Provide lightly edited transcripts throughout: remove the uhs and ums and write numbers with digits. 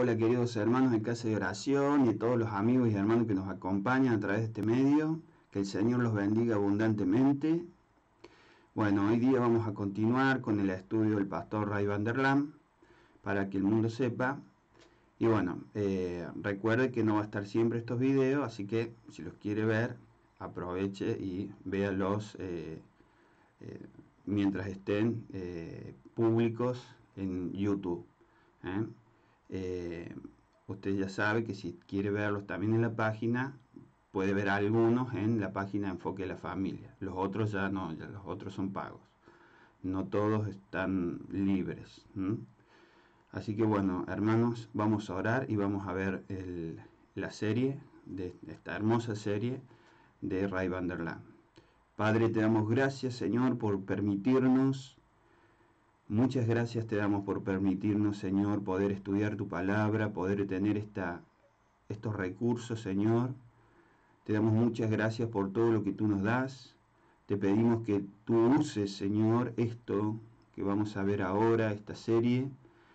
Hola queridos hermanos de Casa de Oración y a todos los amigos y hermanos que nos acompañan a través de este medio. Que el Señor los bendiga abundantemente. Bueno, hoy día vamos a continuar con el estudio del pastor Ray Vander Lam, para que el mundo sepa. Y bueno, recuerde que no va a estar siempre estos videos, así que si los quiere ver, aproveche y véalos mientras estén públicos en YouTube. Usted ya sabe que si quiere verlos también en la página, puede ver algunos en la página Enfoque de la Familia. Los otros ya no, ya los otros son pagos. No todos están libres. Así que bueno, hermanos, vamos a orar y vamos a ver la serie, de esta hermosa serie de Ray Vander Lam. Padre, te damos gracias, Señor, por permitirnos. Muchas gracias te damos por permitirnos, Señor, poder estudiar tu palabra, poder tener estos recursos, Señor. Te damos muchas gracias por todo lo que tú nos das. Te pedimos que tú uses, Señor, esto que vamos a ver ahora, esta serie,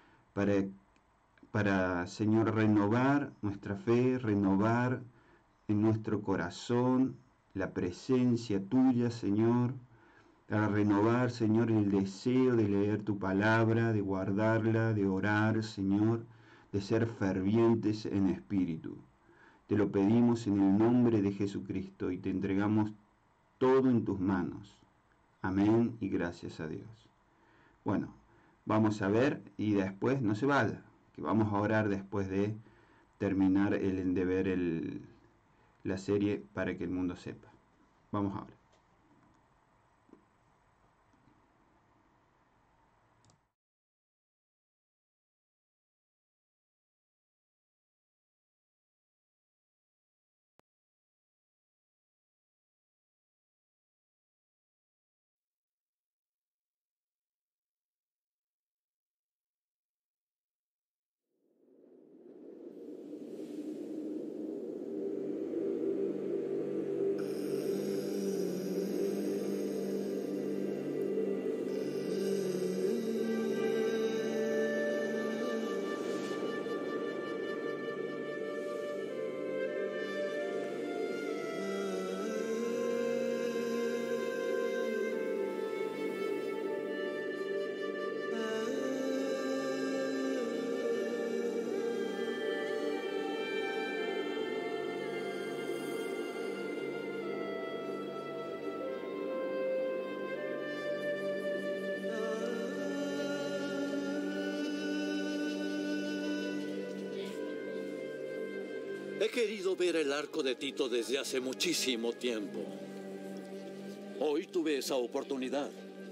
para, Señor, renovar nuestra fe, renovar en nuestro corazón la presencia tuya, Señor, para renovar, Señor, el deseo de leer tu palabra, de guardarla, de orar, Señor, de ser fervientes en espíritu. Te lo pedimos en el nombre de Jesucristo y te entregamos todo en tus manos. Amén y gracias a Dios. Bueno, vamos a ver y después no se vaya, que vamos a orar después de terminar de ver la serie para que el mundo sepa. Vamos a orar. He querido ver el arco de Tito desde hace muchísimo tiempo. Hoy tuve esa oportunidad.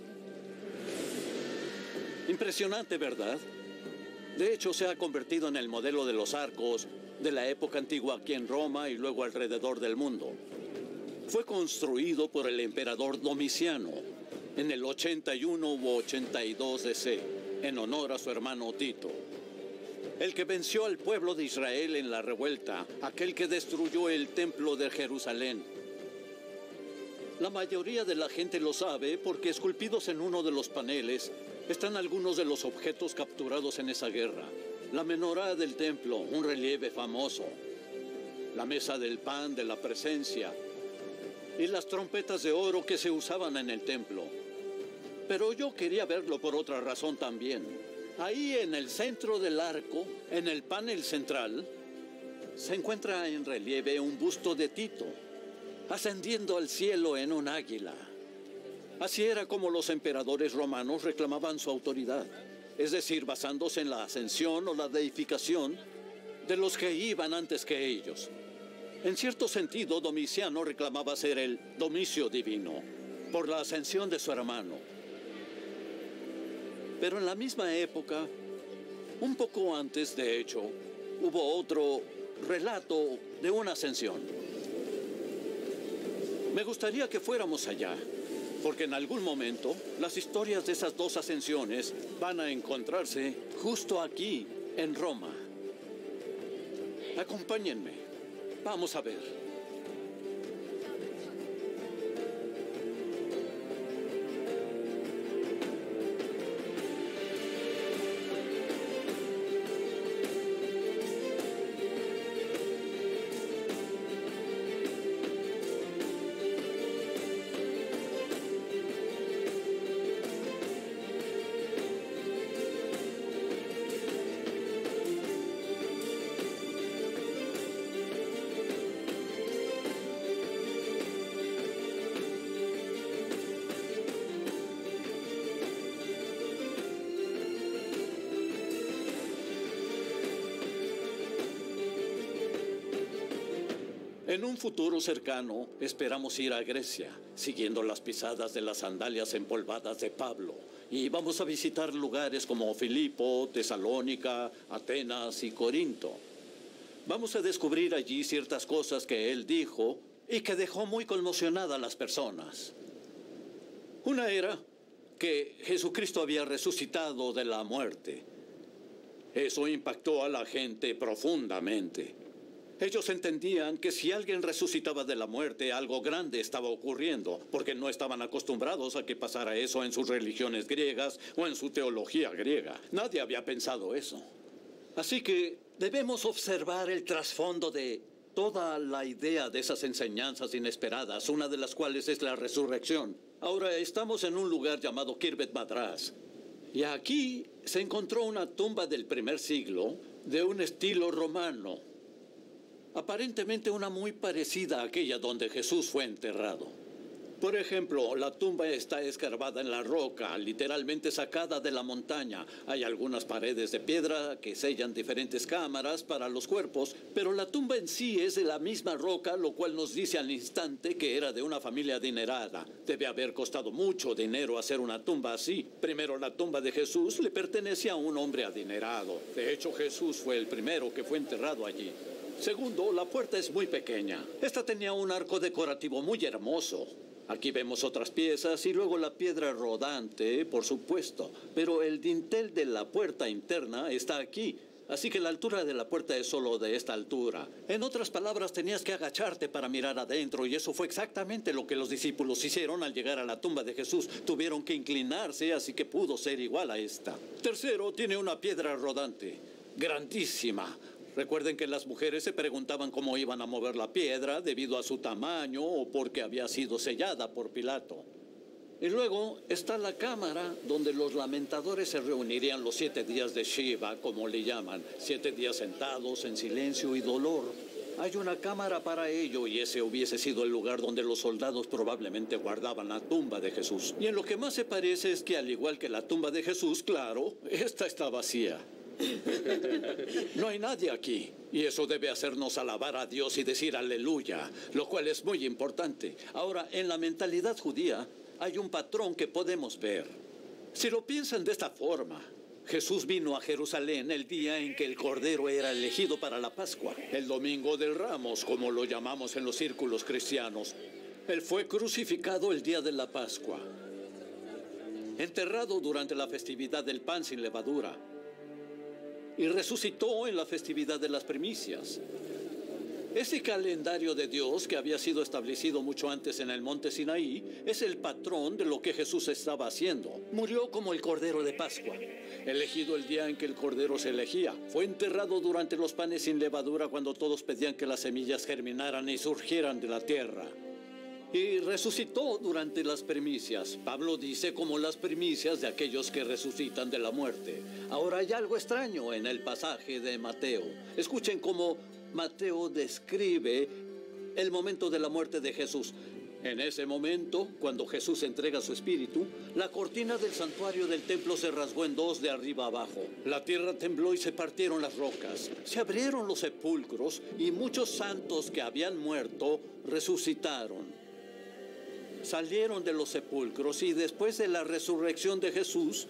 Impresionante, ¿verdad? De hecho, se ha convertido en el modelo de los arcos de la época antigua aquí en Roma y luego alrededor del mundo. Fue construido por el emperador Domiciano en el 81 u 82 DC, en honor a su hermano Tito. El que venció al pueblo de Israel en la revuelta, aquel que destruyó el templo de Jerusalén. La mayoría de la gente lo sabe porque esculpidos en uno de los paneles están algunos de los objetos capturados en esa guerra. La menorá del templo, un relieve famoso. La mesa del pan de la presencia. Y las trompetas de oro que se usaban en el templo. Pero yo quería verlo por otra razón también. Ahí en el centro del arco, en el panel central, se encuentra en relieve un busto de Tito, ascendiendo al cielo en un águila. Así era como los emperadores romanos reclamaban su autoridad, es decir, basándose en la ascensión o la deificación de los que iban antes que ellos. En cierto sentido, Domiciano reclamaba ser el domicio divino, por la ascensión de su hermano. Pero en la misma época, un poco antes de hecho, hubo otro relato de una ascensión. Me gustaría que fuéramos allá, porque en algún momento las historias de esas dos ascensiones van a encontrarse justo aquí, en Roma. Acompáñenme. Vamos a ver. En un futuro cercano, esperamos ir a Grecia, siguiendo las pisadas de las sandalias empolvadas de Pablo. Y vamos a visitar lugares como Filipo, Tesalónica, Atenas y Corinto. Vamos a descubrir allí ciertas cosas que él dijo y que dejó muy conmocionadas a las personas. Una era que Jesucristo había resucitado de la muerte. Eso impactó a la gente profundamente. Ellos entendían que si alguien resucitaba de la muerte, algo grande estaba ocurriendo, porque no estaban acostumbrados a que pasara eso en sus religiones griegas o en su teología griega. Nadie había pensado eso. Así que debemos observar el trasfondo de toda la idea de esas enseñanzas inesperadas, una de las cuales es la resurrección. Ahora estamos en un lugar llamado Khirbet Madras, y aquí se encontró una tumba del primer siglo de un estilo romano. Aparentemente una muy parecida a aquella donde Jesús fue enterrado. Por ejemplo, la tumba está escarbada en la roca, literalmente sacada de la montaña. Hay algunas paredes de piedra que sellan diferentes cámaras para los cuerpos, pero la tumba en sí es de la misma roca, lo cual nos dice al instante que era de una familia adinerada. Debe haber costado mucho dinero hacer una tumba así. Primero, la tumba de Jesús le pertenecía a un hombre adinerado. De hecho, Jesús fue el primero que fue enterrado allí. Segundo, la puerta es muy pequeña. Esta tenía un arco decorativo muy hermoso. Aquí vemos otras piezas y luego la piedra rodante, por supuesto. Pero el dintel de la puerta interna está aquí. Así que la altura de la puerta es solo de esta altura. En otras palabras, tenías que agacharte para mirar adentro, y eso fue exactamente lo que los discípulos hicieron al llegar a la tumba de Jesús. Tuvieron que inclinarse, así que pudo ser igual a esta. Tercero, tiene una piedra rodante, grandísima. Recuerden que las mujeres se preguntaban cómo iban a mover la piedra debido a su tamaño o porque había sido sellada por Pilato. Y luego está la cámara donde los lamentadores se reunirían los 7 días de Shiva, como le llaman, 7 días sentados en silencio y dolor. Hay una cámara para ello, y ese hubiese sido el lugar donde los soldados probablemente guardaban la tumba de Jesús. Y en lo que más se parece es que, al igual que la tumba de Jesús, claro, esta está vacía. No hay nadie aquí, y eso debe hacernos alabar a Dios y decir aleluya, lo cual es muy importante. Ahora, en la mentalidad judía hay un patrón que podemos ver. Si lo piensan de esta forma, Jesús vino a Jerusalén el día en que el Cordero era elegido para la Pascua, el Domingo de Ramos, como lo llamamos en los círculos cristianos. Él fue crucificado el día de la Pascua, enterrado durante la festividad del pan sin levadura, y resucitó en la festividad de las primicias. Ese calendario de Dios, que había sido establecido mucho antes en el monte Sinaí, es el patrón de lo que Jesús estaba haciendo. Murió como el Cordero de Pascua, elegido el día en que el Cordero se elegía. Fue enterrado durante los panes sin levadura, cuando todos pedían que las semillas germinaran y surgieran de la tierra. Y resucitó durante las primicias. Pablo dice como las primicias de aquellos que resucitan de la muerte. Ahora hay algo extraño en el pasaje de Mateo. Escuchen cómo Mateo describe el momento de la muerte de Jesús. En ese momento, cuando Jesús entrega su espíritu, la cortina del santuario del templo se rasgó en dos de arriba abajo. La tierra tembló y se partieron las rocas. Se abrieron los sepulcros y muchos santos que habían muerto resucitaron. Salieron de los sepulcros, y después de la resurrección de Jesús,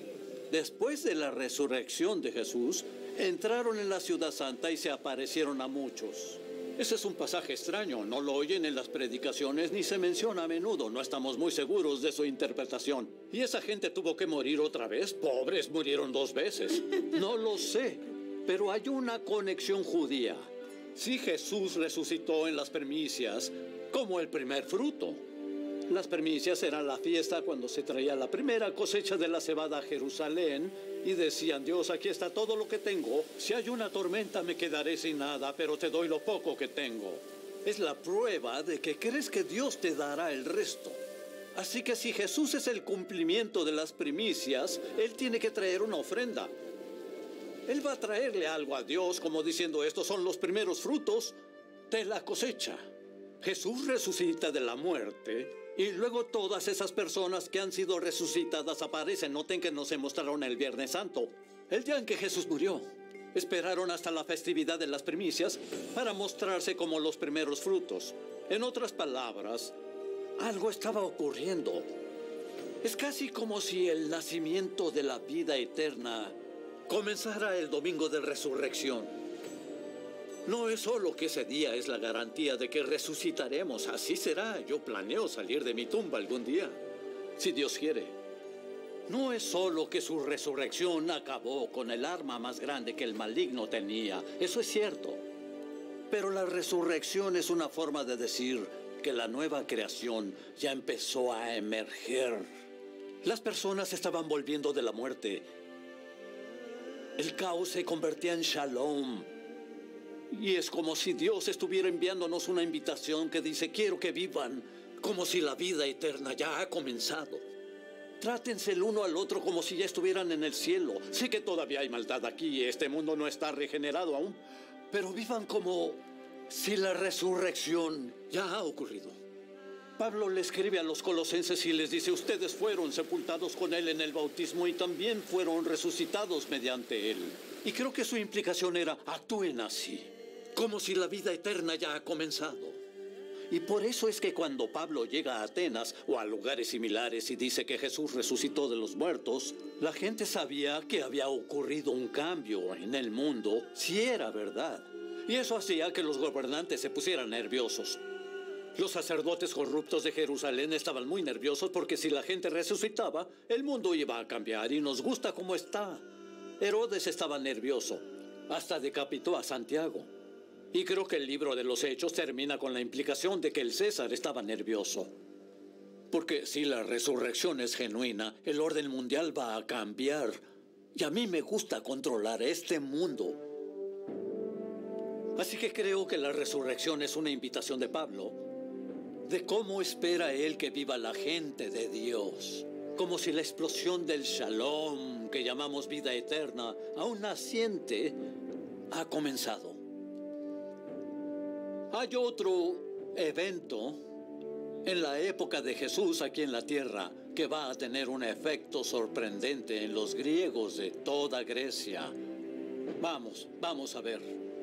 entraron en la ciudad santa y se aparecieron a muchos. Ese es un pasaje extraño, no lo oyen en las predicaciones ni se menciona a menudo, no estamos muy seguros de su interpretación. ¿Y esa gente tuvo que morir otra vez? Pobres, murieron 2 veces. No lo sé, pero hay una conexión judía. Si Jesús resucitó en las primicias como el primer fruto. Las primicias eran la fiesta cuando se traía la primera cosecha de la cebada a Jerusalén y decían: Dios, aquí está todo lo que tengo. Si hay una tormenta me quedaré sin nada, pero te doy lo poco que tengo. Es la prueba de que crees que Dios te dará el resto. Así que si Jesús es el cumplimiento de las primicias, Él tiene que traer una ofrenda. Él va a traerle algo a Dios, como diciendo: estos son los primeros frutos de la cosecha. Jesús resucita de la muerte. Y luego todas esas personas que han sido resucitadas aparecen. Noten que no se mostraron el Viernes Santo, el día en que Jesús murió. Esperaron hasta la festividad de las primicias para mostrarse como los primeros frutos. En otras palabras, algo estaba ocurriendo. Es casi como si el nacimiento de la vida eterna comenzara el domingo de resurrección. No es solo que ese día es la garantía de que resucitaremos. Así será. Yo planeo salir de mi tumba algún día, si Dios quiere. No es solo que su resurrección acabó con el arma más grande que el maligno tenía. Eso es cierto. Pero la resurrección es una forma de decir que la nueva creación ya empezó a emerger. Las personas estaban volviendo de la muerte. El caos se convertía en shalom. Y es como si Dios estuviera enviándonos una invitación que dice: quiero que vivan como si la vida eterna ya ha comenzado. Trátense el uno al otro como si ya estuvieran en el cielo. Sé que todavía hay maldad aquí y este mundo no está regenerado aún, pero vivan como si la resurrección ya ha ocurrido. Pablo le escribe a los colosenses y les dice: ustedes fueron sepultados con él en el bautismo y también fueron resucitados mediante él. Y creo que su implicación era: actúen así, como si la vida eterna ya ha comenzado. Y por eso es que cuando Pablo llega a Atenas o a lugares similares y dice que Jesús resucitó de los muertos, la gente sabía que había ocurrido un cambio en el mundo, si era verdad. Y eso hacía que los gobernantes se pusieran nerviosos. Los sacerdotes corruptos de Jerusalén estaban muy nerviosos porque si la gente resucitaba, el mundo iba a cambiar y nos gusta como está. Herodes estaba nervioso, hasta decapitó a Santiago. Y creo que el libro de los Hechos termina con la implicación de que el César estaba nervioso. Porque si la resurrección es genuina, el orden mundial va a cambiar. Y a mí me gusta controlar este mundo. Así que creo que la resurrección es una invitación de Pablo de cómo espera él que viva la gente de Dios. Como si la explosión del shalom, que llamamos vida eterna, aún naciente, ha comenzado. Hay otro evento en la época de Jesús aquí en la tierra que va a tener un efecto sorprendente en los griegos de toda Grecia. Vamos a ver.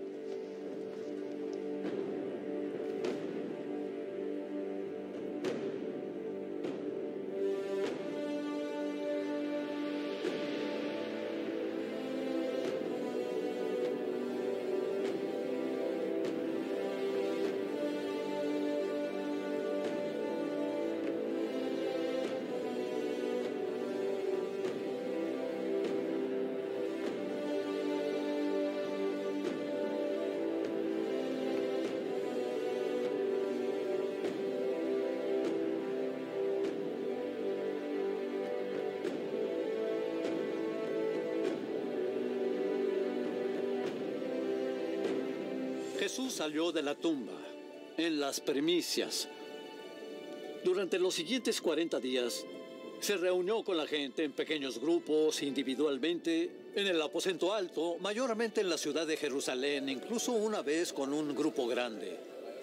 Jesús salió de la tumba en las primicias. Durante los siguientes 40 días, se reunió con la gente en pequeños grupos, individualmente, en el aposento alto, mayormente en la ciudad de Jerusalén, incluso una vez con un grupo grande.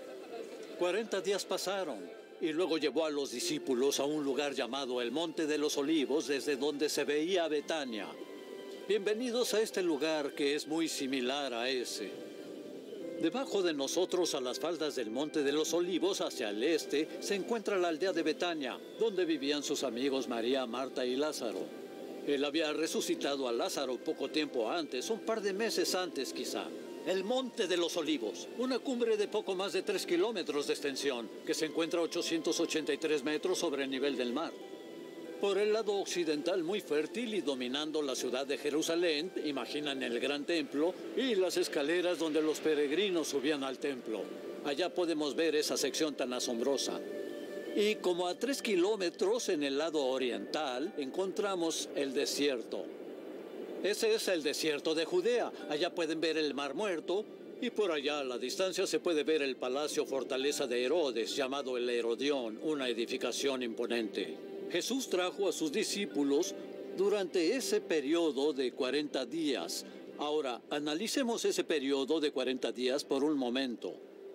40 días pasaron y luego llevó a los discípulos a un lugar llamado el Monte de los Olivos, desde donde se veía Betania. Bienvenidos a este lugar que es muy similar a ese. Debajo de nosotros, a las faldas del Monte de los Olivos, hacia el este, se encuentra la aldea de Betania, donde vivían sus amigos María, Marta y Lázaro. Él había resucitado a Lázaro poco tiempo antes, un par de meses antes quizá. El Monte de los Olivos, una cumbre de poco más de 3 kilómetros de extensión, que se encuentra a 883 metros sobre el nivel del mar. Por el lado occidental, muy fértil y dominando la ciudad de Jerusalén, imaginan el gran templo y las escaleras donde los peregrinos subían al templo. Allá podemos ver esa sección tan asombrosa. Y como a 3 kilómetros en el lado oriental, encontramos el desierto. Ese es el desierto de Judea. Allá pueden ver el Mar Muerto y por allá a la distancia se puede ver el palacio fortaleza de Herodes, llamado el Herodión, una edificación imponente. Jesús trajo a sus discípulos durante ese periodo de 40 días. Ahora, analicemos ese periodo de 40 días por un momento.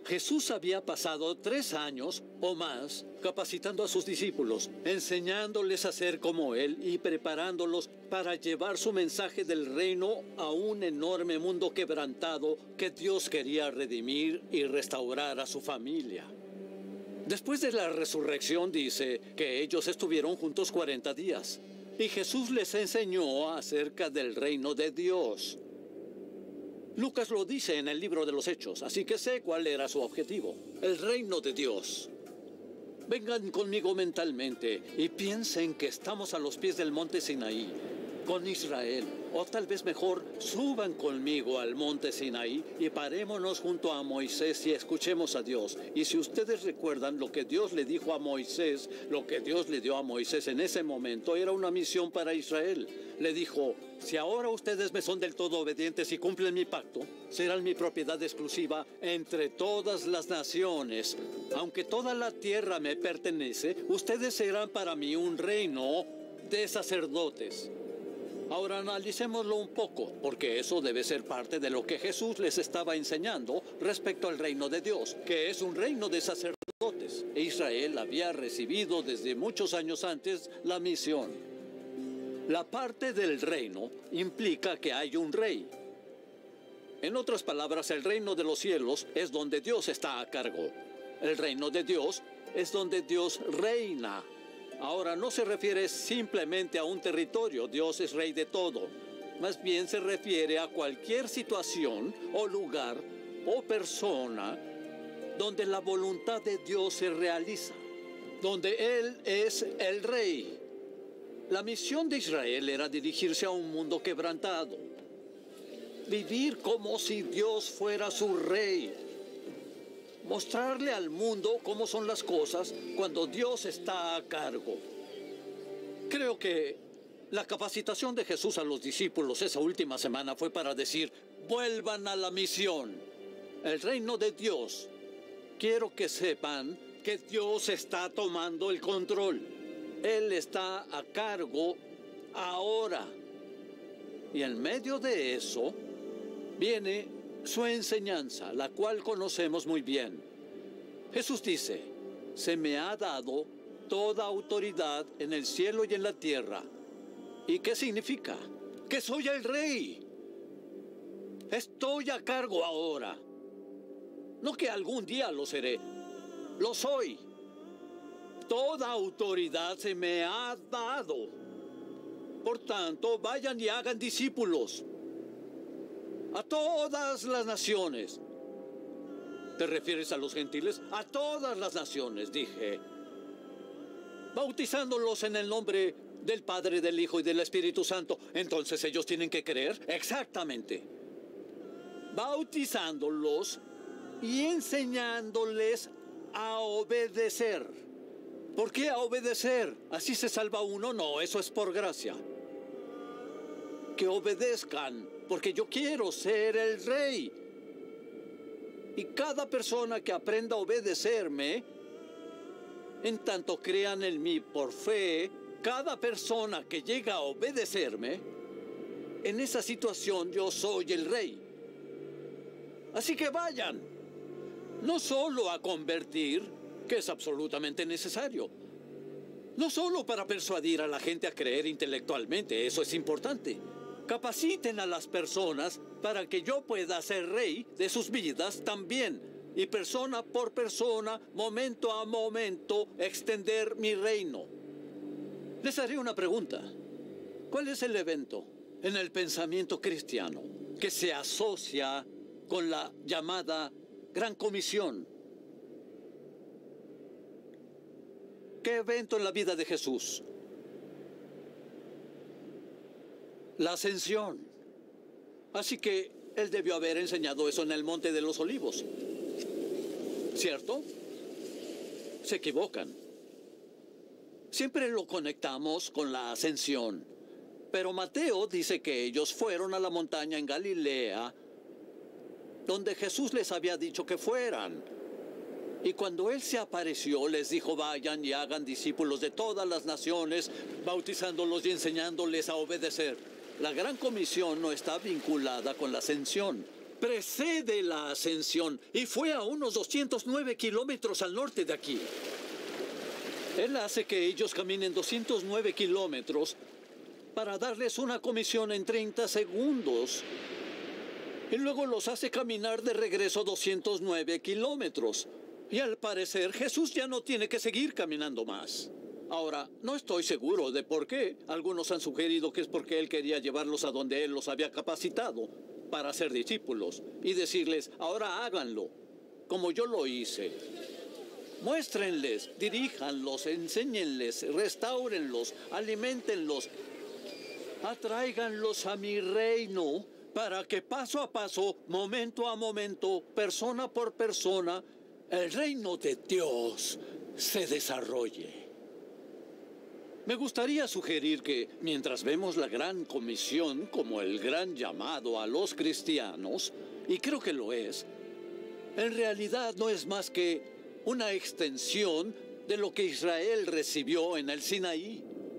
Jesús había pasado 3 años o más capacitando a sus discípulos, enseñándoles a ser como Él y preparándolos para llevar su mensaje del reino a un enorme mundo quebrantado que Dios quería redimir y restaurar a su familia. Después de la resurrección dice que ellos estuvieron juntos 40 días y Jesús les enseñó acerca del reino de Dios. Lucas lo dice en el libro de los Hechos, así que sé cuál era su objetivo, el reino de Dios. Vengan conmigo mentalmente y piensen que estamos a los pies del monte Sinaí, con Israel. O tal vez mejor, suban conmigo al monte Sinaí y parémonos junto a Moisés y escuchemos a Dios. Y si ustedes recuerdan lo que Dios le dijo a Moisés, lo que Dios le dio a Moisés en ese momento era una misión para Israel. Le dijo, si ahora ustedes me son del todo obedientes y cumplen mi pacto, serán mi propiedad exclusiva entre todas las naciones. Aunque toda la tierra me pertenece, ustedes serán para mí un reino de sacerdotes. Ahora analicémoslo un poco, porque eso debe ser parte de lo que Jesús les estaba enseñando respecto al reino de Dios, que es un reino de sacerdotes. Israel había recibido desde muchos años antes la misión. La parte del reino implica que hay un rey. En otras palabras, el reino de los cielos es donde Dios está a cargo. El reino de Dios es donde Dios reina. Ahora, no se refiere simplemente a un territorio, Dios es rey de todo. Más bien se refiere a cualquier situación o lugar o persona donde la voluntad de Dios se realiza, donde Él es el rey. La misión de Israel era dirigirse a un mundo quebrantado, vivir como si Dios fuera su rey, mostrarle al mundo cómo son las cosas cuando Dios está a cargo. Creo que la capacitación de Jesús a los discípulos esa última semana fue para decir, vuelvan a la misión, el reino de Dios. Quiero que sepan que Dios está tomando el control. Él está a cargo ahora. Y en medio de eso viene su enseñanza, la cual conocemos muy bien. Jesús dice, se me ha dado toda autoridad en el cielo y en la tierra. ¿Y qué significa? Que soy el rey. Estoy a cargo ahora. No que algún día lo seré. Lo soy. Toda autoridad se me ha dado. Por tanto, vayan y hagan discípulos a todas las naciones. ¿Te refieres a los gentiles? A todas las naciones, dije. Bautizándolos en el nombre del Padre, del Hijo y del Espíritu Santo. Entonces ellos tienen que creer. Exactamente. Bautizándolos y enseñándoles a obedecer. ¿Por qué a obedecer? ¿Así se salva uno? No, eso es por gracia. Que obedezcan, porque yo quiero ser el rey. Y cada persona que aprenda a obedecerme, en tanto crean en mí por fe, cada persona que llega a obedecerme, en esa situación yo soy el rey. Así que vayan, no solo a convertir, que es absolutamente necesario, no solo para persuadir a la gente a creer intelectualmente, eso es importante. Capaciten a las personas para que yo pueda ser rey de sus vidas también. Y persona por persona, momento a momento, extender mi reino. Les haré una pregunta. ¿Cuál es el evento en el pensamiento cristiano que se asocia con la llamada Gran Comisión? ¿Qué evento en la vida de Jesús? La ascensión. Así que Él debió haber enseñado eso en el Monte de los Olivos. ¿Cierto? Se equivocan. Siempre lo conectamos con la ascensión. Pero Mateo dice que ellos fueron a la montaña en Galilea, donde Jesús les había dicho que fueran. Y cuando Él se apareció, les dijo, vayan y hagan discípulos de todas las naciones, bautizándolos y enseñándoles a obedecer. La Gran Comisión no está vinculada con la ascensión. precede la ascensión y fue a unos 209 kilómetros al norte de aquí. Él hace que ellos caminen 209 kilómetros para darles una comisión en 30 segundos. Y luego los hace caminar de regreso 209 kilómetros. Y al parecer Jesús ya no tiene que seguir caminando más. Ahora, no estoy seguro de por qué. Algunos han sugerido que es porque Él quería llevarlos a donde Él los había capacitado para ser discípulos y decirles, ahora háganlo, como yo lo hice. Muéstrenles, diríjanlos, enséñenles, restáurenlos, aliméntenlos, atráiganlos a mi reino para que paso a paso, momento a momento, persona por persona, el reino de Dios se desarrolle. Me gustaría sugerir que, mientras vemos la gran comisión como el gran llamado a los cristianos, y creo que lo es, en realidad no es más que una extensión de lo que Israel recibió en el Sinaí.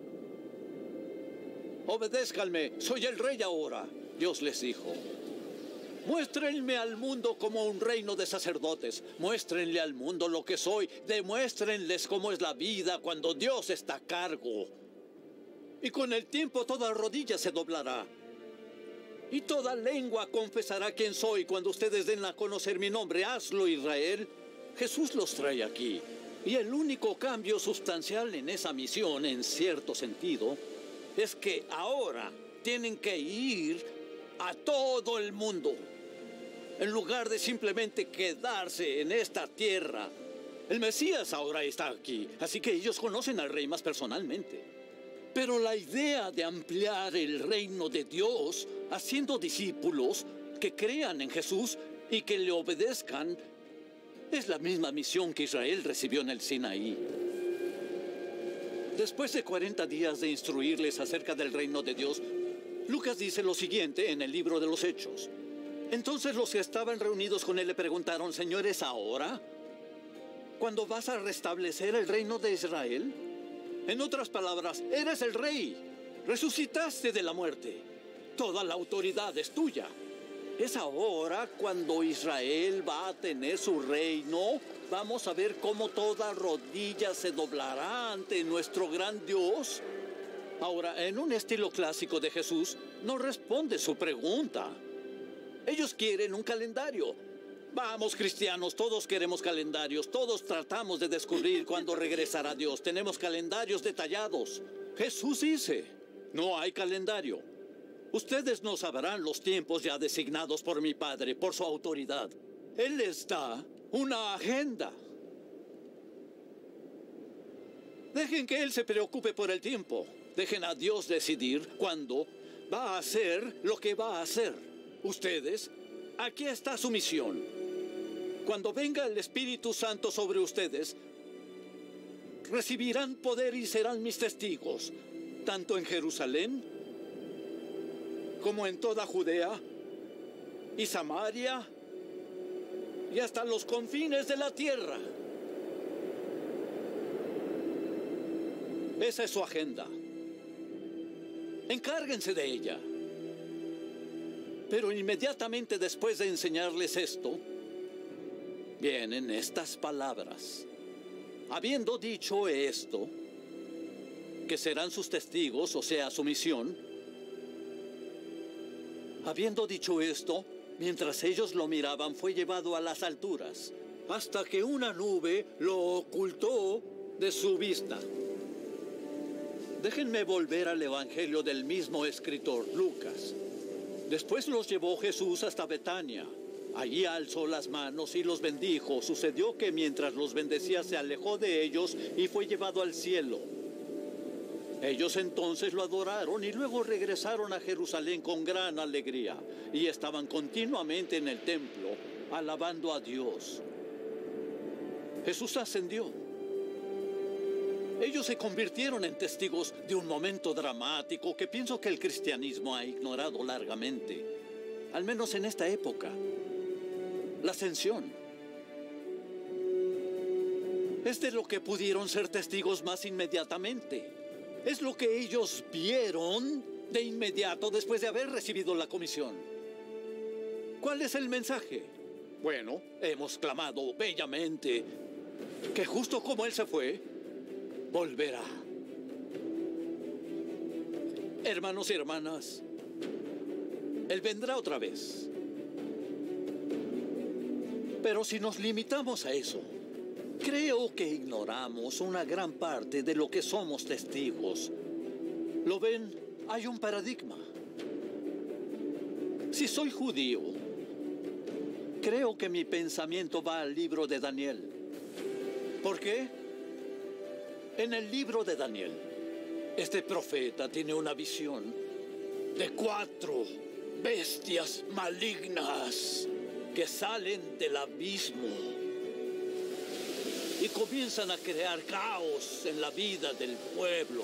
Obedézcanme, soy el rey ahora, Dios les dijo. Muéstrenme al mundo como un reino de sacerdotes. Muéstrenle al mundo lo que soy. Demuéstrenles cómo es la vida cuando Dios está a cargo. Y con el tiempo toda rodilla se doblará. Y toda lengua confesará quién soy cuando ustedes den a conocer mi nombre. Hazlo, Israel. Jesús los trae aquí. Y el único cambio sustancial en esa misión, en cierto sentido, es que ahora tienen que ir a todo el mundo. En lugar de simplemente quedarse en esta tierra. El Mesías ahora está aquí, así que ellos conocen al Rey más personalmente. Pero la idea de ampliar el reino de Dios, haciendo discípulos que crean en Jesús y que le obedezcan, es la misma misión que Israel recibió en el Sinaí. Después de 40 días de instruirles acerca del reino de Dios, Lucas dice lo siguiente en el libro de los Hechos. Entonces los que estaban reunidos con él le preguntaron, Señor, ¿es ahora cuando vas a restablecer el reino de Israel? En otras palabras, eres el rey, resucitaste de la muerte, toda la autoridad es tuya. ¿Es ahora cuando Israel va a tener su reino? Vamos a ver cómo toda rodilla se doblará ante nuestro gran Dios. Ahora, en un estilo clásico de Jesús, no responde su pregunta. Ellos quieren un calendario. Vamos, cristianos, todos queremos calendarios. Todos tratamos de descubrir cuándo regresará Dios. Tenemos calendarios detallados. Jesús dice, no hay calendario. Ustedes no sabrán los tiempos ya designados por mi Padre, por su autoridad. Él les da una agenda. Dejen que Él se preocupe por el tiempo. Dejen a Dios decidir cuándo va a hacer lo que va a hacer. Ustedes, aquí está su misión. Cuando venga el Espíritu Santo sobre ustedes, recibirán poder y serán mis testigos, tanto en Jerusalén como en toda Judea y Samaria y hasta los confines de la tierra. Esa es su agenda. Encárguense de ella. Pero inmediatamente después de enseñarles esto, vienen estas palabras. Habiendo dicho esto, que serán sus testigos, o sea, su misión. Habiendo dicho esto, mientras ellos lo miraban, fue llevado a las alturas, hasta que una nube lo ocultó de su vista. Déjenme volver al evangelio del mismo escritor, Lucas. Después los llevó Jesús hasta Betania. Allí alzó las manos y los bendijo. Sucedió que mientras los bendecía se alejó de ellos y fue llevado al cielo. Ellos entonces lo adoraron y luego regresaron a Jerusalén con gran alegría y estaban continuamente en el templo alabando a Dios. Jesús ascendió. Ellos se convirtieron en testigos de un momento dramático que pienso que el cristianismo ha ignorado largamente, al menos en esta época. La ascensión. Es de lo que pudieron ser testigos más inmediatamente. Es lo que ellos vieron de inmediato después de haber recibido la comisión. cuál es el mensaje? Bueno, hemos clamado bellamente que justo como Él se fue, volverá. Hermanos y hermanas, Él vendrá otra vez. Pero si nos limitamos a eso, creo que ignoramos una gran parte de lo que somos testigos. ¿Lo ven? Hay un paradigma. Si soy judío, creo que mi pensamiento va al libro de Daniel. ¿Por qué? En el libro de Daniel, este profeta tiene una visión de 4 bestias malignas que salen del abismo y comienzan a crear caos en la vida del pueblo.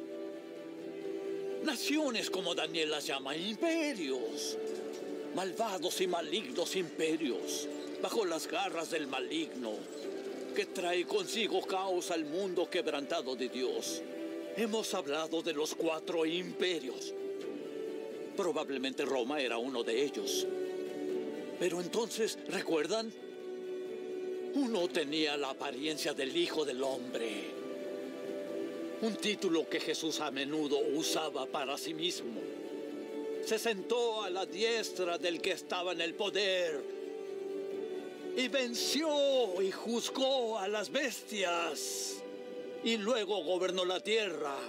Naciones, como Daniel las llama, imperios, malvados y malignos imperios, bajo las garras del maligno, que trae consigo caos al mundo quebrantado de Dios. Hemos hablado de los 4 imperios. Probablemente Roma era uno de ellos. Pero entonces, ¿recuerdan? Uno tenía la apariencia del Hijo del Hombre. Un título que Jesús a menudo usaba para sí mismo. Se sentó a la diestra del que estaba en el poder y venció y juzgó a las bestias y luego gobernó la tierra.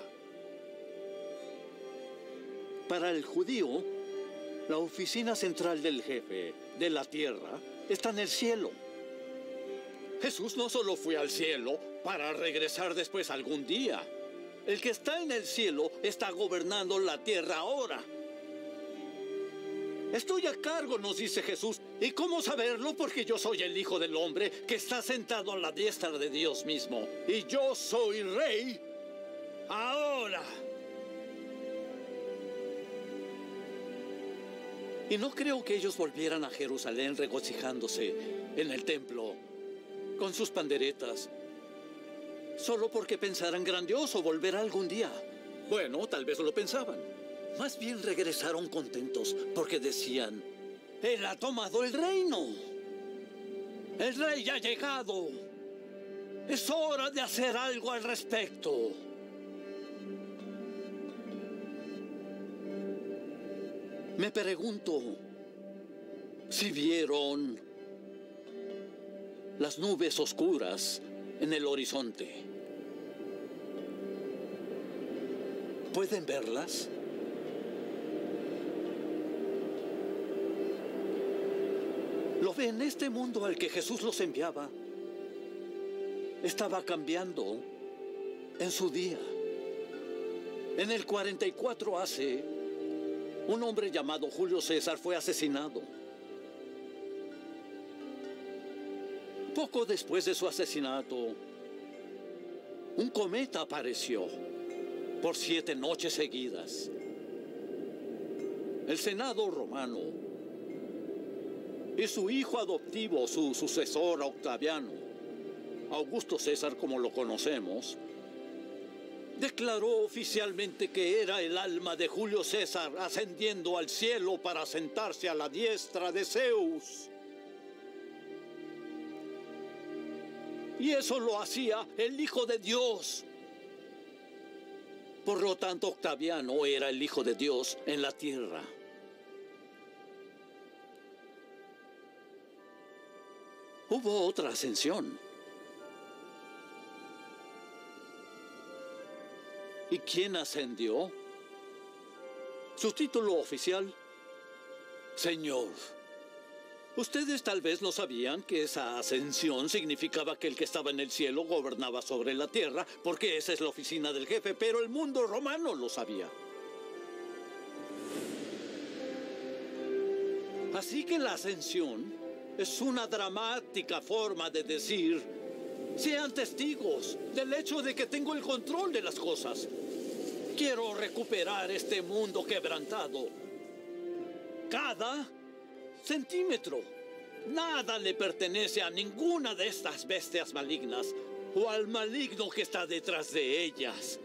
Para el judío, la oficina central del jefe de la tierra está en el cielo. Jesús no solo fue al cielo para regresar después algún día. El que está en el cielo está gobernando la tierra ahora. Estoy a cargo, nos dice Jesús. ¿Y cómo saberlo? Porque yo soy el Hijo del Hombre que está sentado a la diestra de Dios mismo. Y yo soy rey ahora. Y no creo que ellos volvieran a Jerusalén regocijándose en el templo con sus panderetas, solo porque pensaran grandioso volver algún día. Bueno, tal vez lo pensaban. Más bien regresaron contentos porque decían: Él ha tomado el reino. El rey ha llegado. Es hora de hacer algo al respecto. Me pregunto si vieron las nubes oscuras en el horizonte. ¿Pueden verlas? ¿Lo ven? Este mundo al que Jesús los enviaba estaba cambiando en su día. En el 44 AC, un hombre llamado Julio César fue asesinado. Poco después de su asesinato, un cometa apareció por 7 noches seguidas. El Senado romano y su hijo adoptivo, su sucesor Octaviano, Augusto César como lo conocemos, declaró oficialmente que era el alma de Julio César ascendiendo al cielo para sentarse a la diestra de Zeus. Y eso lo hacía el Hijo de Dios. Por lo tanto, Octaviano era el Hijo de Dios en la tierra. Hubo otra ascensión. ¿Y quién ascendió? Su título oficial: Señor. Ustedes tal vez no sabían que esa ascensión significaba que el que estaba en el cielo gobernaba sobre la tierra, porque esa es la oficina del jefe, pero el mundo romano lo sabía. Así que la ascensión es una dramática forma de decir: sean testigos del hecho de que tengo el control de las cosas. Quiero recuperar este mundo quebrantado. Cada centímetro. Nada le pertenece a ninguna de estas bestias malignas o al maligno que está detrás de ellas.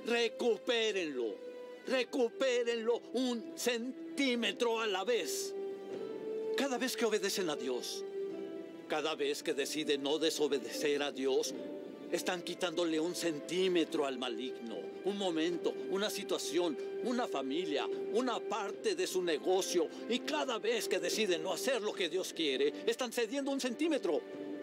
Recupérenlo. Recupérenlo 1 centímetro a la vez. Cada vez que obedecen a Dios, cada vez que deciden no desobedecer a Dios, están quitándole 1 centímetro al maligno, un momento, una situación, una familia, una parte de su negocio. Y cada vez que deciden no hacer lo que Dios quiere, están cediendo 1 centímetro.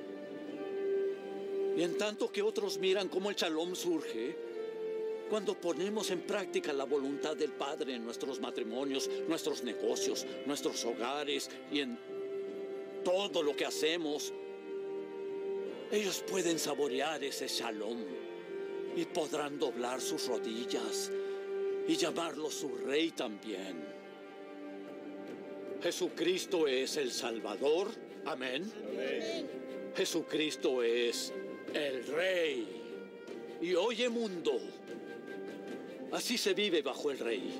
Y en tanto que otros miran cómo el shalom surge, cuando ponemos en práctica la voluntad del Padre en nuestros matrimonios, nuestros negocios, nuestros hogares y en todo lo que hacemos, ellos pueden saborear ese shalom y podrán doblar sus rodillas y llamarlo su Rey también. Jesucristo es el Salvador. Amén. Amén. Jesucristo es el Rey. Y oye, mundo, así se vive bajo el Rey.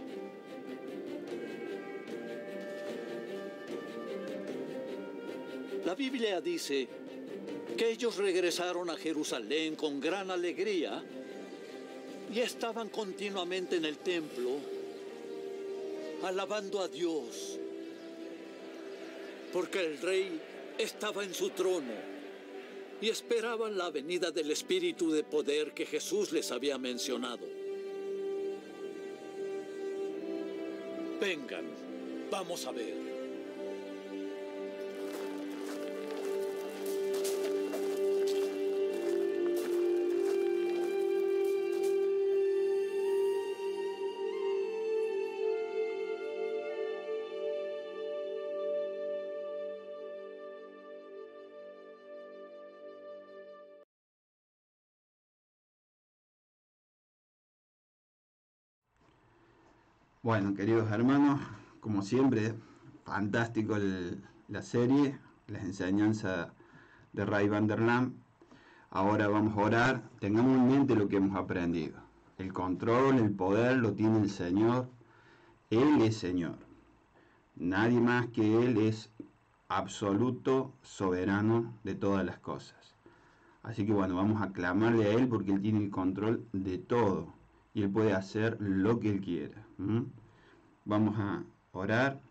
La Biblia dice que ellos regresaron a Jerusalén con gran alegría y estaban continuamente en el templo alabando a Dios, porque el Rey estaba en su trono y esperaban la venida del Espíritu de poder que Jesús les había mencionado. Vengan, vamos a ver. Bueno, queridos hermanos, como siempre, fantástico la serie, las enseñanzas de Ray Vander Lam. Ahora vamos a orar. Tengamos en mente lo que hemos aprendido. El control, el poder lo tiene el Señor. Él es Señor. Nadie más que Él es absoluto, soberano de todas las cosas. Así que bueno, vamos a clamarle a Él porque Él tiene el control de todo. Y Él puede hacer lo que Él quiera. Vamos a orar.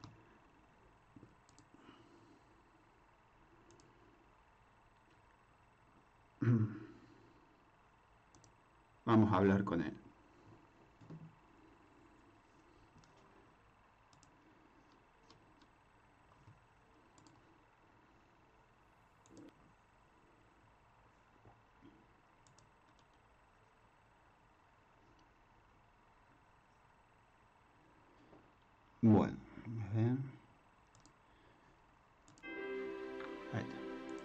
Vamos a hablar con Él. Bueno, a ver. Ahí está.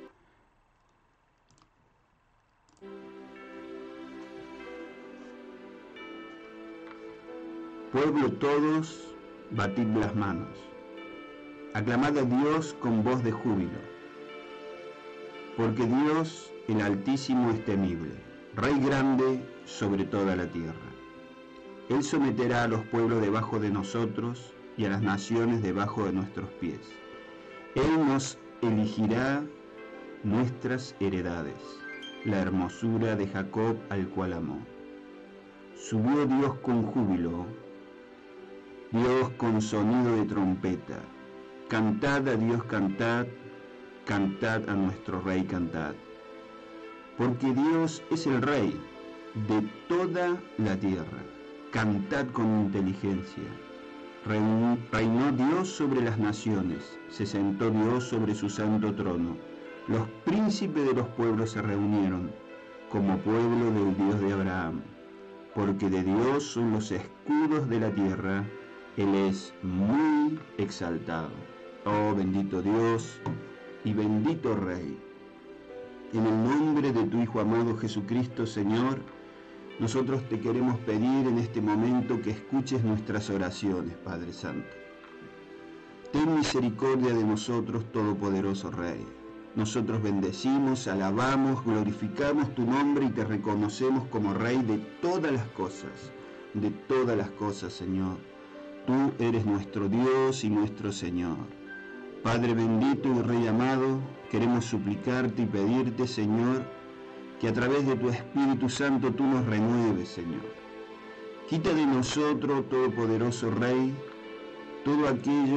Pueblo todos, batid las manos. Aclamad a Dios con voz de júbilo. Porque Dios, el Altísimo, es temible, Rey grande sobre toda la tierra. Él someterá a los pueblos debajo de nosotros y a las naciones debajo de nuestros pies. Él nos elegirá nuestras heredades, la hermosura de Jacob al cual amó. Subió Dios con júbilo, Dios con sonido de trompeta. Cantad a Dios, cantad, cantad a nuestro Rey, cantad. Porque Dios es el Rey de toda la tierra. Cantad con inteligencia. Reinó Dios sobre las naciones, se sentó Dios sobre su santo trono. Los príncipes de los pueblos se reunieron como pueblo del Dios de Abraham, porque de Dios son los escudos de la tierra, Él es muy exaltado. Oh bendito Dios y bendito Rey. En el nombre de tu Hijo amado Jesucristo, Señor, nosotros te queremos pedir en este momento que escuches nuestras oraciones, Padre Santo. Ten misericordia de nosotros, Todopoderoso Rey. Nosotros bendecimos, alabamos, glorificamos tu nombre y te reconocemos como Rey de todas las cosas, Señor. Tú eres nuestro Dios y nuestro Señor. Padre bendito y Rey amado, queremos suplicarte y pedirte, Señor, que a través de tu Espíritu Santo tú nos renueves, Señor. Quita de nosotros, Todopoderoso Rey, todo aquello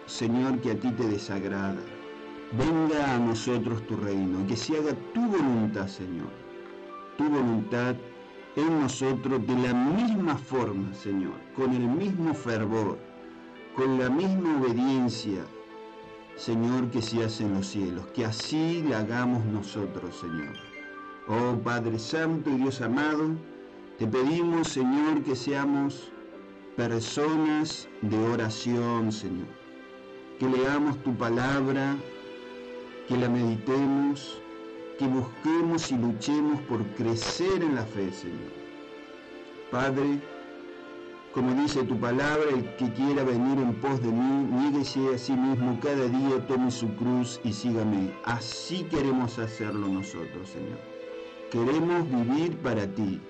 Señor, que a ti te desagrada. Venga a nosotros tu reino, que se haga tu voluntad, Señor, tu voluntad en nosotros de la misma forma, Señor, con el mismo fervor, con la misma obediencia, Señor, que se hace en los cielos, que así la hagamos nosotros, Señor. Oh Padre Santo y Dios amado, te pedimos, Señor, que seamos personas de oración, Señor, que leamos tu palabra, que la meditemos, que busquemos y luchemos por crecer en la fe, Señor. Padre, como dice tu palabra, el que quiera venir en pos de mí, niéguese a sí mismo cada día, tome su cruz y sígame. Así queremos hacerlo nosotros, Señor. Queremos vivir para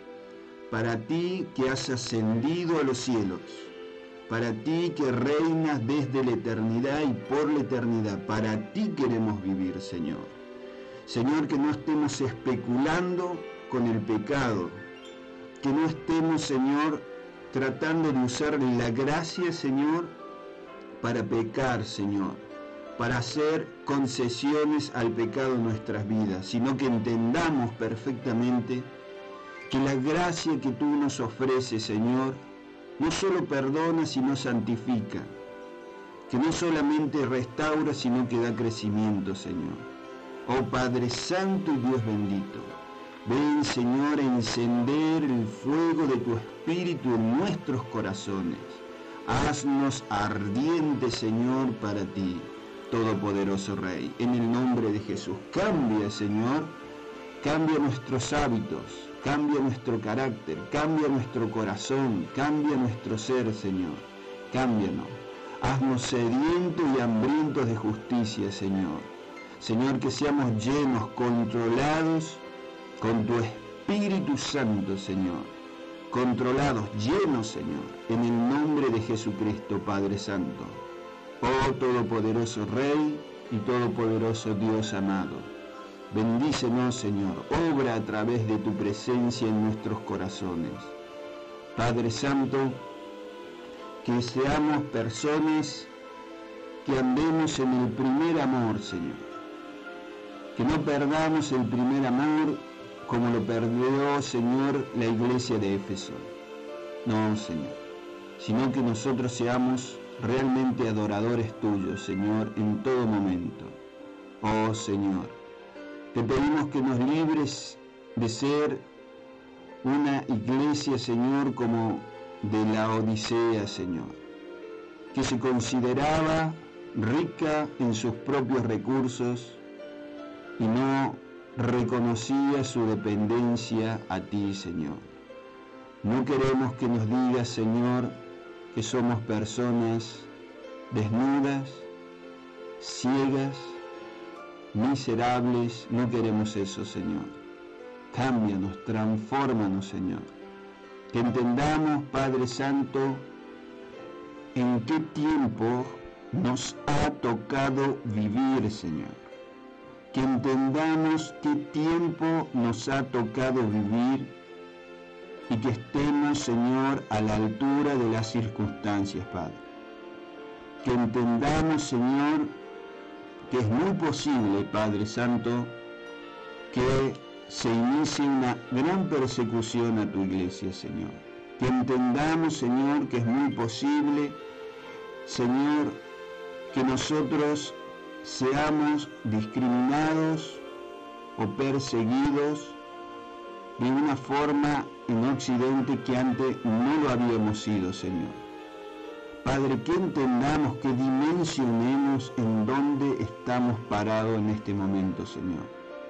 ti que has ascendido a los cielos, para ti que reinas desde la eternidad y por la eternidad. Para ti queremos vivir, Señor. Señor, que no estemos especulando con el pecado, que no estemos, Señor, tratando de usar la gracia, Señor, para pecar, Señor, para hacer concesiones al pecado en nuestras vidas, sino que entendamos perfectamente que la gracia que tú nos ofreces, Señor, no solo perdona, sino santifica, que no solamente restaura, sino que da crecimiento, Señor. Oh Padre Santo y Dios bendito, ven, Señor, a encender el fuego de tu Espíritu en nuestros corazones. Haznos ardientes, Señor, para ti, Todopoderoso Rey. En el nombre de Jesús, cambia, Señor, cambia nuestros hábitos, cambia nuestro carácter, cambia nuestro corazón, cambia nuestro ser, Señor. Cámbianos. Haznos sedientos y hambrientos de justicia, Señor. Señor, que seamos llenos, controlados con tu Espíritu Santo, Señor. Controlados, llenos, Señor, en el nombre de Jesucristo, Padre Santo. Oh Todopoderoso Rey y Todopoderoso Dios amado, bendícenos, Señor, obra a través de tu presencia en nuestros corazones. Padre Santo, que seamos personas que andemos en el primer amor, Señor. Que no perdamos el primer amor como lo perdió, Señor, la iglesia de Éfeso. No, Señor, sino que nosotros seamos realmente adoradores tuyos, Señor, en todo momento. Oh, Señor, te pedimos que nos libres de ser una iglesia, Señor, como de la Odisea, Señor, que se consideraba rica en sus propios recursos y no reconocía su dependencia a ti, Señor. No queremos que nos digas, Señor, que somos personas desnudas, ciegas, miserables. No queremos eso, Señor. Cámbianos, transfórmanos, Señor. Que entendamos, Padre Santo, en qué tiempo nos ha tocado vivir, Señor. Que entendamos qué tiempo nos ha tocado vivir y que estemos, Señor, a la altura de las circunstancias, Padre. Que entendamos, Señor, que es muy posible, Padre Santo, que se inicie una gran persecución a tu iglesia, Señor. Que entendamos, Señor, que es muy posible, Señor, que nosotros seamos discriminados o perseguidos de una forma en Occidente que antes no lo habíamos sido, Señor. Padre, que entendamos, que dimensionemos en dónde estamos parados en este momento, Señor.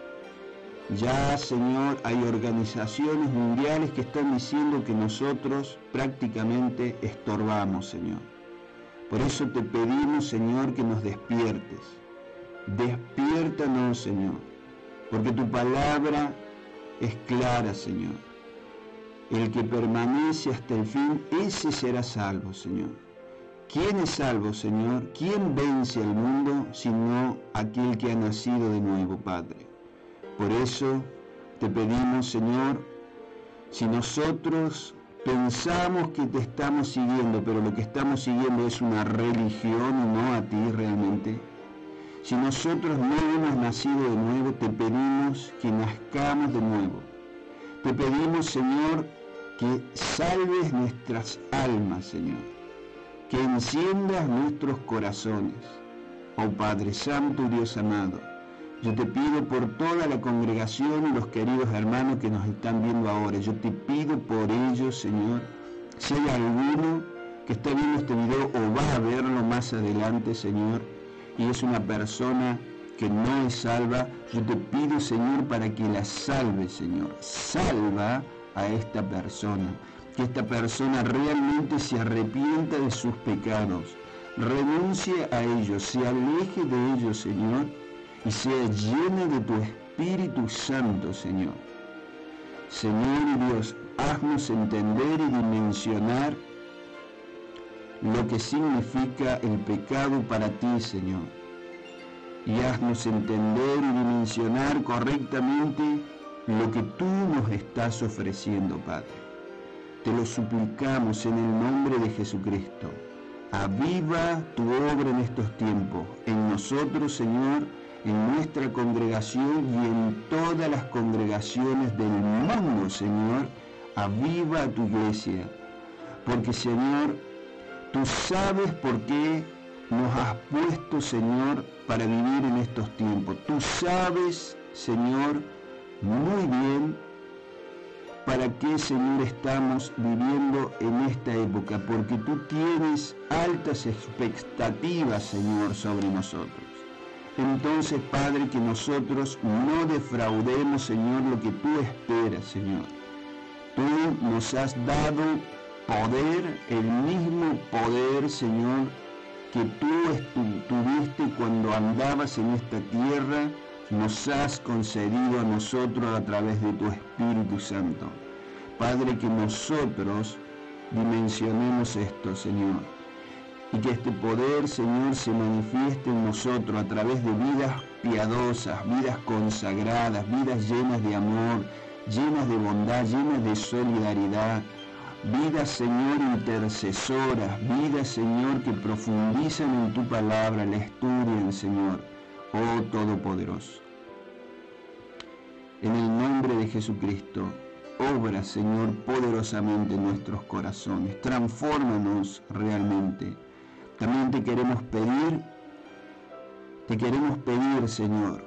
Ya, Señor, hay organizaciones mundiales que están diciendo que nosotros prácticamente estorbamos, Señor. Por eso te pedimos, Señor, que nos despiertes. Despiértanos, Señor, porque tu palabra es clara, Señor. El que permanece hasta el fin, ese será salvo, Señor. ¿Quién es salvo, Señor? ¿Quién vence al mundo sino aquel que ha nacido de nuevo, Padre? Por eso te pedimos, Señor, si nosotros pensamos que te estamos siguiendo, pero lo que estamos siguiendo es una religión y no a ti realmente. Si nosotros no hemos nacido de nuevo, te pedimos que nazcamos de nuevo. Te pedimos, Señor, que salves nuestras almas, Señor, que enciendas nuestros corazones. Oh Padre Santo y Dios amado, yo te pido por toda la congregación y los queridos hermanos que nos están viendo ahora. Yo te pido por ellos, Señor, si hay alguno que está viendo este video o va a verlo más adelante, Señor, y es una persona que no es salva, yo te pido, Señor, para que la salve, Señor. Salva a esta persona, que esta persona realmente se arrepienta de sus pecados, renuncie a ellos, se aleje de ellos, Señor, y sea llena de tu Espíritu Santo, Señor. Señor y Dios, haznos entender y dimensionar lo que significa el pecado para ti, Señor. Y haznos entender y dimensionar correctamente lo que tú nos estás ofreciendo, Padre. Te lo suplicamos en el nombre de Jesucristo. Aviva tu obra en estos tiempos, en nosotros, Señor, en nuestra congregación y en todas las congregaciones del mundo, Señor. Aviva a tu iglesia, porque, Señor, tú sabes por qué nos has puesto, Señor, para vivir en estos tiempos. Tú sabes, Señor, muy bien para qué, Señor, estamos viviendo en esta época, porque tú tienes altas expectativas, Señor, sobre nosotros. Entonces, Padre, que nosotros no defraudemos, Señor, lo que tú esperas, Señor. Tú nos has dado poder, el mismo poder, Señor, que tú tuviste cuando andabas en esta tierra, nos has concedido a nosotros a través de tu Espíritu Santo. Padre, que nosotros dimensionemos esto, Señor, y que este poder, Señor, se manifieste en nosotros a través de vidas piadosas, vidas consagradas, vidas llenas de amor, llenas de bondad, llenas de solidaridad, vidas, Señor, intercesoras, vidas, Señor, que profundizan en tu palabra, la estudian, Señor, oh Todopoderoso. En el nombre de Jesucristo, obra, Señor, poderosamente en nuestros corazones, transfórmanos realmente. También te queremos pedir, Señor,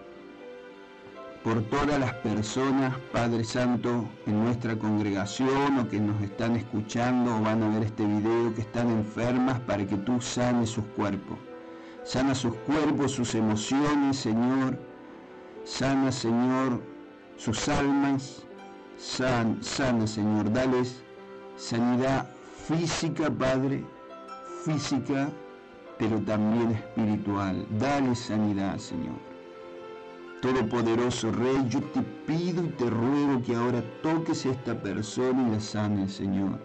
por todas las personas, Padre Santo, en nuestra congregación o que nos están escuchando o van a ver este video, que están enfermas, para que tú sanes sus cuerpos. Sana sus cuerpos, sus emociones, Señor. Sana, Señor, sus almas. Sana, Señor. Dales sanidad física, Padre, física, pero también espiritual. Dale sanidad, Señor. Todopoderoso Rey, yo te pido y te ruego que ahora toques a esta persona y la sanes, Señor.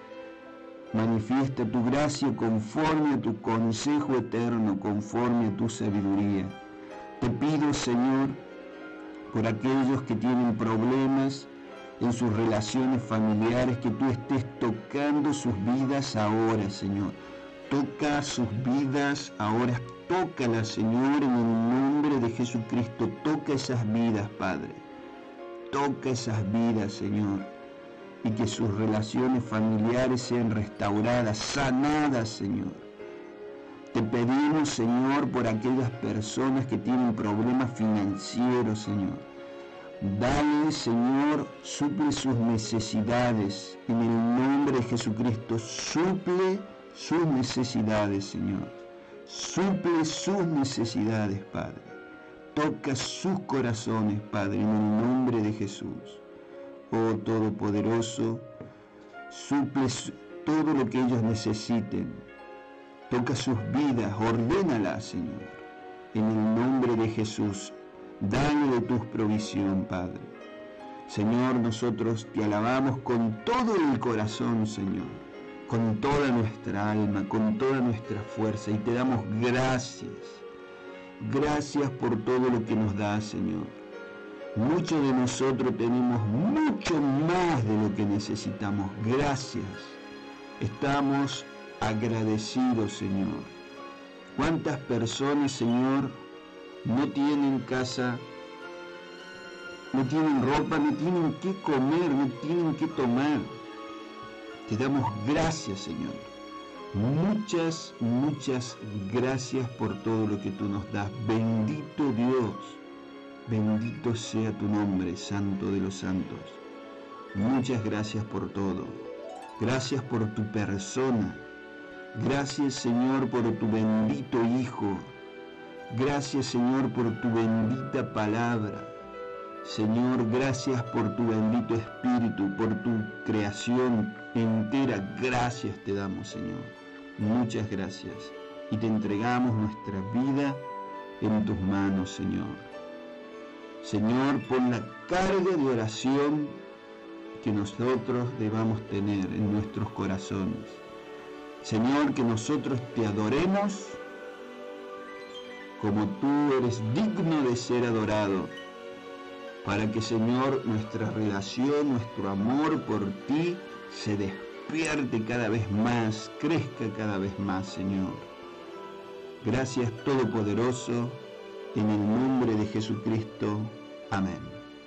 Manifiesta tu gracia conforme a tu consejo eterno, conforme a tu sabiduría. Te pido, Señor, por aquellos que tienen problemas en sus relaciones familiares, que tú estés tocando sus vidas ahora, Señor. Toca sus vidas ahora, tócalas, Señor, en el nombre de Jesucristo. Toca esas vidas, Padre. Toca esas vidas, Señor. Y que sus relaciones familiares sean restauradas, sanadas, Señor. Te pedimos, Señor, por aquellas personas que tienen problemas financieros, Señor. Dale, Señor, suple sus necesidades. En el nombre de Jesucristo, suple sus necesidades, Señor. Suple sus necesidades, Padre. Toca sus corazones, Padre, en el nombre de Jesús. Oh Todopoderoso, suple todo lo que ellos necesiten. Toca sus vidas, ordénalas, Señor. En el nombre de Jesús, dale de tu provisión, Padre. Señor, nosotros te alabamos con todo el corazón, Señor, con toda nuestra alma, con toda nuestra fuerza, y te damos gracias. Gracias por todo lo que nos das, Señor. Muchos de nosotros tenemos mucho más de lo que necesitamos. Gracias. Estamos agradecidos, Señor. ¿Cuántas personas, Señor, no tienen casa, no tienen ropa, no tienen qué comer, no tienen qué tomar? Te damos gracias, Señor. Muchas, muchas gracias por todo lo que tú nos das. Bendito Dios, bendito sea tu nombre, Santo de los Santos. Muchas gracias por todo. Gracias por tu persona. Gracias, Señor, por tu bendito Hijo. Gracias, Señor, por tu bendita palabra. Señor, gracias por tu bendito Espíritu, por tu creación entera. Gracias te damos, Señor. Muchas gracias. Y te entregamos nuestra vida en tus manos, Señor. Señor, pon la carga de oración que nosotros debamos tener en nuestros corazones. Señor, que nosotros te adoremos como tú eres digno de ser adorado, para que, Señor, nuestra relación, nuestro amor por ti se despierte cada vez más, crezca cada vez más, Señor. Gracias, Todopoderoso, en el nombre de Jesucristo. Amén.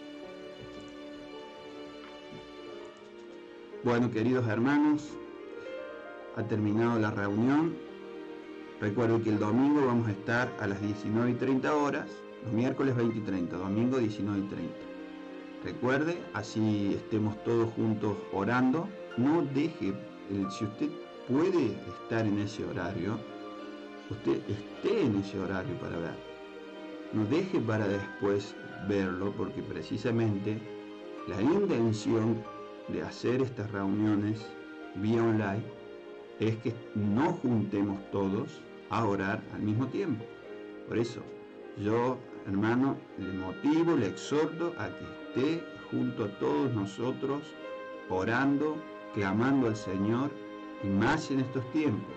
Bueno, queridos hermanos, ha terminado la reunión. Recuerden que el domingo vamos a estar a las 19:30 horas, los miércoles 20:30, domingo 19:30. Recuerde, así estemos todos juntos orando. No deje, si usted puede estar en ese horario, usted esté en ese horario para ver. No deje para después verlo, porque precisamente la intención de hacer estas reuniones vía online es que nos juntemos todos a orar al mismo tiempo. Por eso, yo, hermano, le motivo, le exhorto a que esté junto a todos nosotros, orando, clamando al Señor, y más en estos tiempos.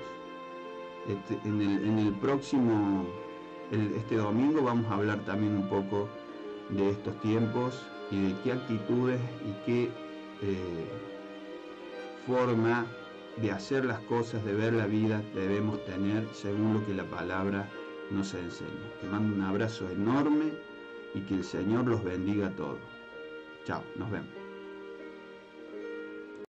Este domingo vamos a hablar también un poco de estos tiempos y de qué actitudes y qué forma de hacer las cosas, de ver la vida debemos tener según lo que la palabra nos enseña. Te mando un abrazo enorme y que el Señor los bendiga a todos. Chao, nos vemos.